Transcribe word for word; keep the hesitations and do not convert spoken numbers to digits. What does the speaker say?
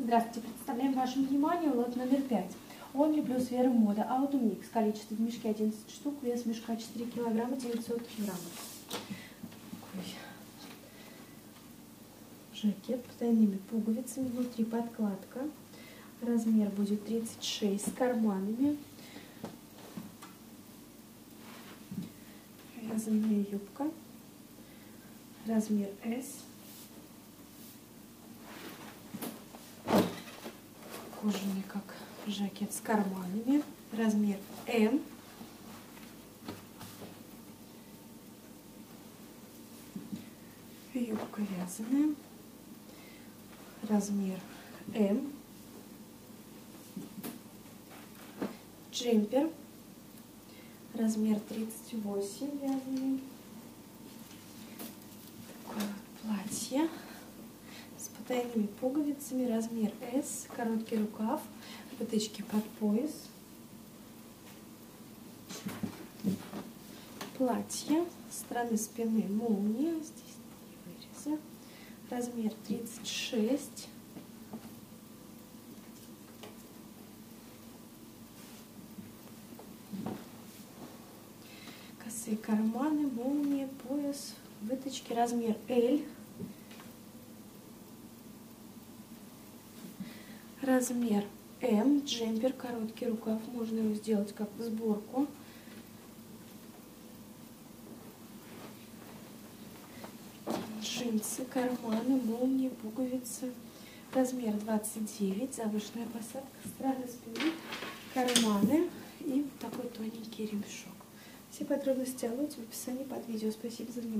Здравствуйте, представляем вашему вниманию лот номер пять. Only плюс Вера Мода Autumix. Количество в мешке одиннадцать штук, вес мешка четыре килограмма девятьсот граммов. Такой жакет с потайными пуговицами, внутри подкладка. Размер будет тридцать шесть с карманами. Вязаная юбка. Размер эс. Кожаный, как жакет, с карманами. Размер эм. Юбка вязаная. Размер эм. Джемпер. Размер тридцать восемь вязаный. Такое вот платье с потайными пуговицами. Размер эс. Короткий рукав. Выточки под пояс. Платье. Со стороны спины молния. Здесь вырезы. Размер тридцать шесть. Косые карманы, молния, пояс, выточки. Размер эль. Размер эм. Джемпер, короткий рукав. Можно его сделать как сборку. Джинсы, карманы, молнии, пуговицы. Размер двадцать девять. Завышенная посадка. С стороны спины, карманы и вот такой тоненький ремешок. Все подробности о лоте в описании под видео. Спасибо за внимание.